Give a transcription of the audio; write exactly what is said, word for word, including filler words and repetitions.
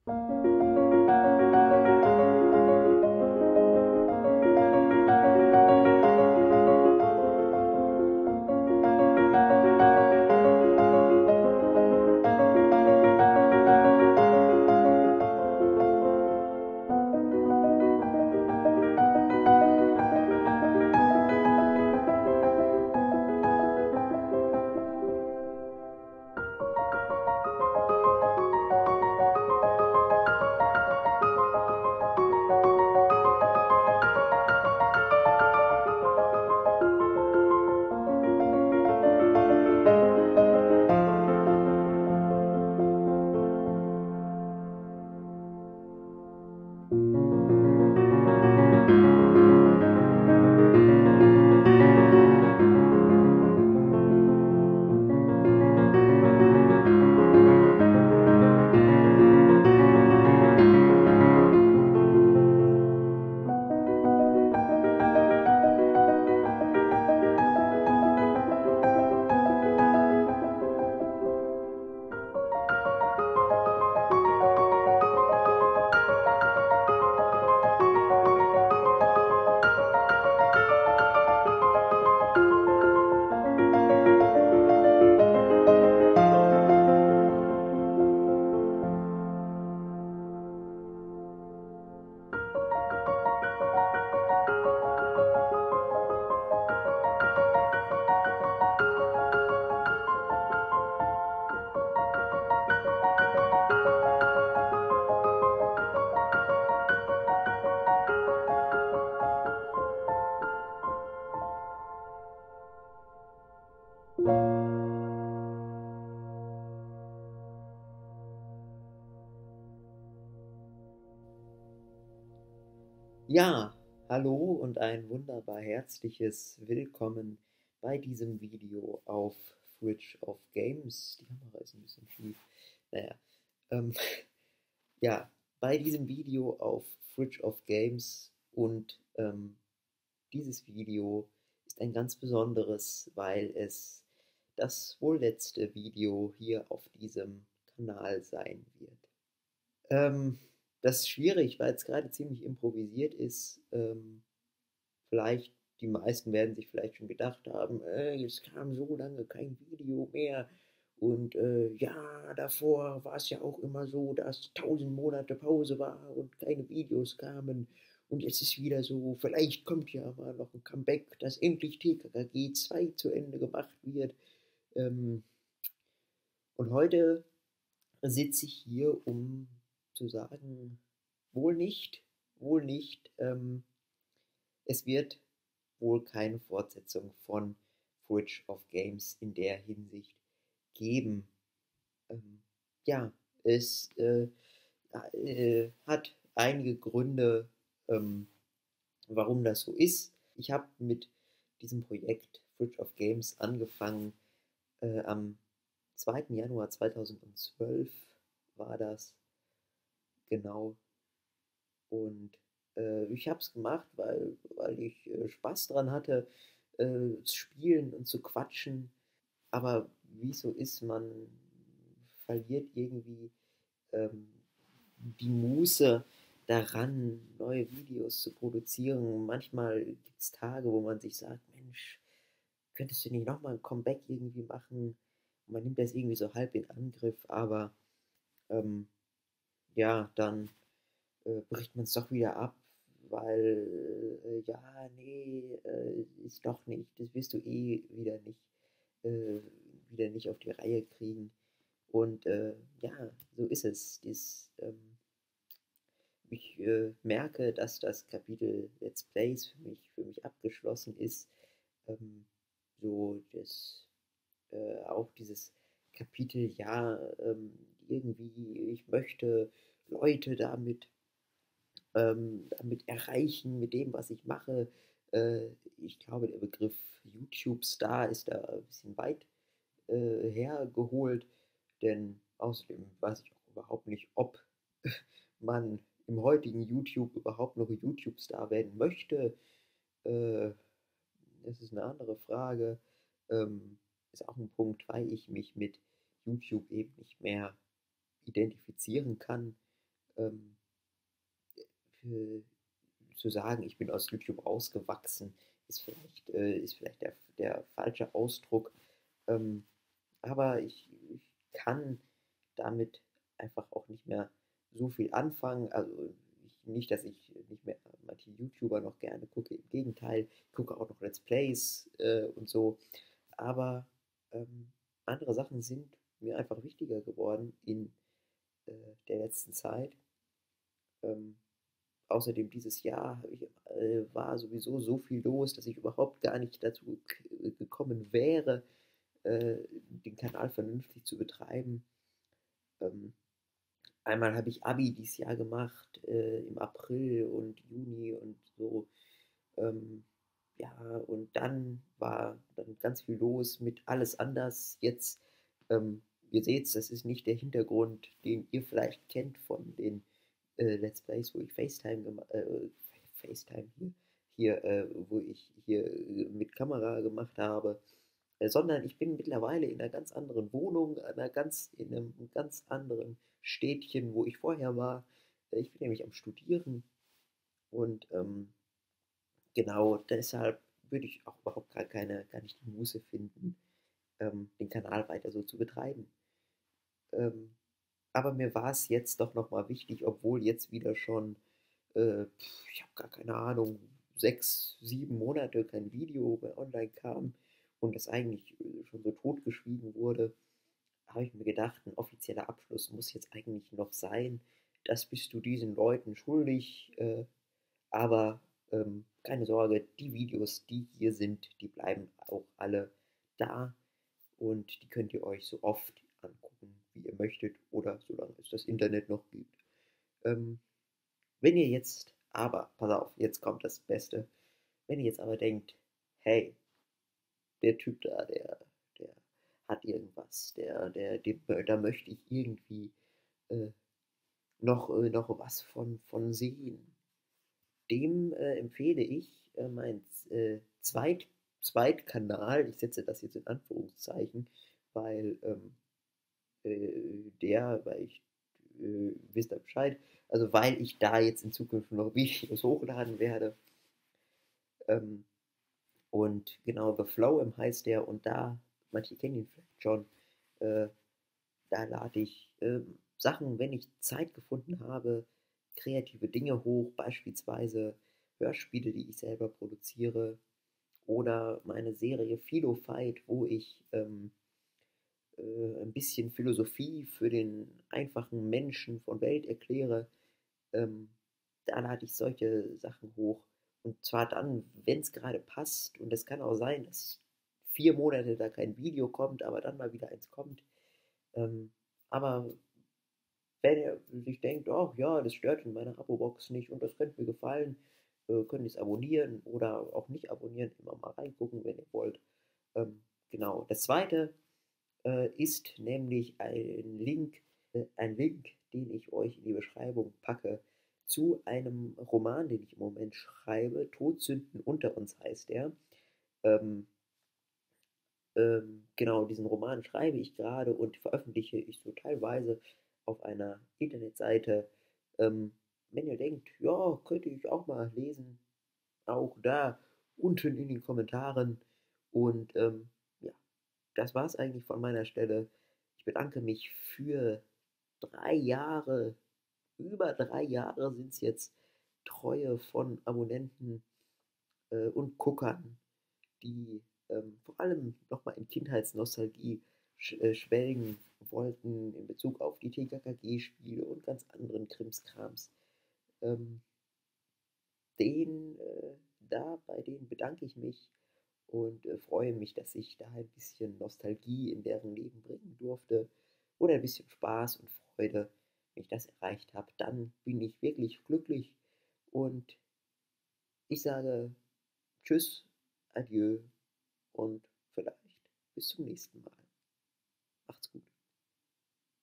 Ja, hallo und ein wunderbar herzliches Willkommen bei diesem Video auf Fridge of Games. Die Kamera ist ein bisschen schief. Naja, ähm, ja, bei diesem Video auf Fridge of Games und ähm, dieses Video ist ein ganz besonderes, weil es das wohl letzte Video hier auf diesem Kanal sein wird. Ähm, das ist schwierig, weil es gerade ziemlich improvisiert ist. Ähm, vielleicht, die meisten werden sich vielleicht schon gedacht haben, äh, es kam so lange kein Video mehr. Und äh, ja, davor war es ja auch immer so, dass tausend Monate Pause war und keine Videos kamen. Und jetzt ist wieder so, vielleicht kommt ja mal noch ein Comeback, dass endlich T K K G zwei zu Ende gemacht wird. Ähm, und heute sitze ich hier, um zu sagen, wohl nicht, wohl nicht. Ähm, es wird wohl keine Fortsetzung von Fridge of Games in der Hinsicht geben. Ähm, ja, es äh, äh, hat einige Gründe, ähm, warum das so ist. Ich habe mit diesem Projekt Fridge of Games angefangen äh, am zweiten Januar zweitausendzwölf war das genau. Und äh, ich habe es gemacht, weil, weil ich äh, Spaß dran hatte, äh, zu spielen und zu quatschen. Aber wie es so ist, man verliert irgendwie ähm, die Muße daran, neue Videos zu produzieren. Manchmal gibt es Tage, wo man sich sagt, Mensch, könntest du nicht nochmal ein Comeback irgendwie machen? Und man nimmt das irgendwie so halb in Angriff, aber ähm, ja, dann äh, bricht man es doch wieder ab, weil, äh, ja, nee, äh, ist doch nicht, das wirst du eh wieder nicht, äh, wieder nicht auf die Reihe kriegen. Und äh, ja, so ist es. Das, ähm, ich äh, merke, dass das Kapitel Let's Plays für mich, für mich abgeschlossen ist. Ähm, so das, äh, auch dieses Kapitel, ja, ähm, irgendwie, ich möchte Leute damit ähm, damit erreichen, mit dem, was ich mache. Äh, ich glaube, der Begriff YouTube-Star ist da ein bisschen weit äh, hergeholt, denn außerdem weiß ich auch überhaupt nicht, ob man im heutigen YouTube überhaupt noch YouTube-Star werden möchte. Äh, das ist eine andere Frage. Ähm, ist auch ein Punkt, weil ich mich mit YouTube eben nicht mehr identifizieren kann. ähm, für, zu sagen, ich bin aus YouTube rausgewachsen, ist vielleicht, äh, ist vielleicht der, der falsche Ausdruck. Ähm, aber ich, ich kann damit einfach auch nicht mehr so viel anfangen. Also ich, nicht, dass ich nicht mehr manche YouTuber noch gerne gucke. Im Gegenteil, ich gucke auch noch Let's Plays äh, und so. Aber ähm, andere Sachen sind mir einfach wichtiger geworden in äh, der letzten Zeit. Ähm, Außerdem dieses Jahr ich, äh, war sowieso so viel los, dass ich überhaupt gar nicht dazu gekommen wäre, äh, den Kanal vernünftig zu betreiben. Ähm, Einmal habe ich Abi dieses Jahr gemacht, äh, im April und Juni und so. Ähm, ja, und dann war dann ganz viel los mit alles anders. Jetzt, ähm, ihr seht, das ist nicht der Hintergrund, den ihr vielleicht kennt von den äh, Let's Plays, wo ich FaceTime gemacht, äh, FaceTime hier, hier äh, wo ich hier äh, mit Kamera gemacht habe, äh, sondern ich bin mittlerweile in einer ganz anderen Wohnung, einer ganz, in einem ganz anderen Städtchen, wo ich vorher war. Äh, Ich bin nämlich am Studieren und ähm, genau deshalb würde ich auch überhaupt gar keine, gar nicht die Muße finden, ähm, den Kanal weiter so zu betreiben. Ähm, aber mir war es jetzt doch nochmal wichtig, obwohl jetzt wieder schon, äh, pf, ich habe gar keine Ahnung, sechs, sieben Monate kein Video mehr online kam und das eigentlich äh, schon so totgeschwiegen wurde, habe ich mir gedacht, ein offizieller Abschluss muss jetzt eigentlich noch sein. Das bist du diesen Leuten schuldig, äh, aber ähm, keine Sorge, die Videos, die hier sind, die bleiben auch alle da und die könnt ihr euch so oft angucken, wie ihr möchtet oder solange es das Internet noch gibt. Ähm, Wenn ihr jetzt aber, pass auf, jetzt kommt das Beste, wenn ihr jetzt aber denkt, hey, der Typ da, der, der hat irgendwas, der, der, dem, da möchte ich irgendwie äh, noch, äh, noch was von, von sehen, dem äh, empfehle ich äh, meinen äh, Zweit Zweitkanal, ich setze das jetzt in Anführungszeichen, weil ähm, äh, der, weil ich, äh, wisst ihr Bescheid, also weil ich da jetzt in Zukunft noch Videos hochladen werde. Ähm, und genau, The Flow heißt der und da, manche kennen ihn vielleicht schon, äh, da lade ich ähm, Sachen, wenn ich Zeit gefunden habe, kreative Dinge hoch, beispielsweise Hörspiele, die ich selber produziere, oder meine Serie Philo Fight, wo ich ähm, äh, ein bisschen Philosophie für den einfachen Menschen von Welt erkläre. Ähm, Da lade ich solche Sachen hoch. Und zwar dann, wenn es gerade passt. Und es kann auch sein, dass vier Monate da kein Video kommt, aber dann mal wieder eins kommt. Ähm, aber wenn ihr sich denkt, oh ja, das stört in meiner Abo-Box nicht und das könnte mir gefallen, äh, könnt ihr es abonnieren oder auch nicht abonnieren, immer mal reingucken, wenn ihr wollt. Ähm, genau. Das zweite äh, ist nämlich ein Link, äh, ein Link, den ich euch in die Beschreibung packe, zu einem Roman, den ich im Moment schreibe. Todsünden unter uns heißt er. Ähm, ähm, genau, diesen Roman schreibe ich gerade und veröffentliche ich so teilweise auf einer Internetseite. Ähm, Wenn ihr denkt, ja, könnte ich auch mal lesen, auch da unten in den Kommentaren. Und ähm, ja, das war es eigentlich von meiner Stelle. Ich bedanke mich für drei Jahre, über drei Jahre sind es jetzt, Treue von Abonnenten äh, und Guckern, die ähm, vor allem nochmal in Kindheitsnostalgie sch äh, schwelgen wollten in Bezug auf die T K K G-Spiele und ganz anderen Krimskrams. Ähm, den, äh, da, bei denen bedanke ich mich und äh, freue mich, dass ich da ein bisschen Nostalgie in deren Leben bringen durfte oder ein bisschen Spaß und Freude. Wenn ich das erreicht habe, dann bin ich wirklich glücklich und ich sage Tschüss, Adieu und vielleicht bis zum nächsten Mal.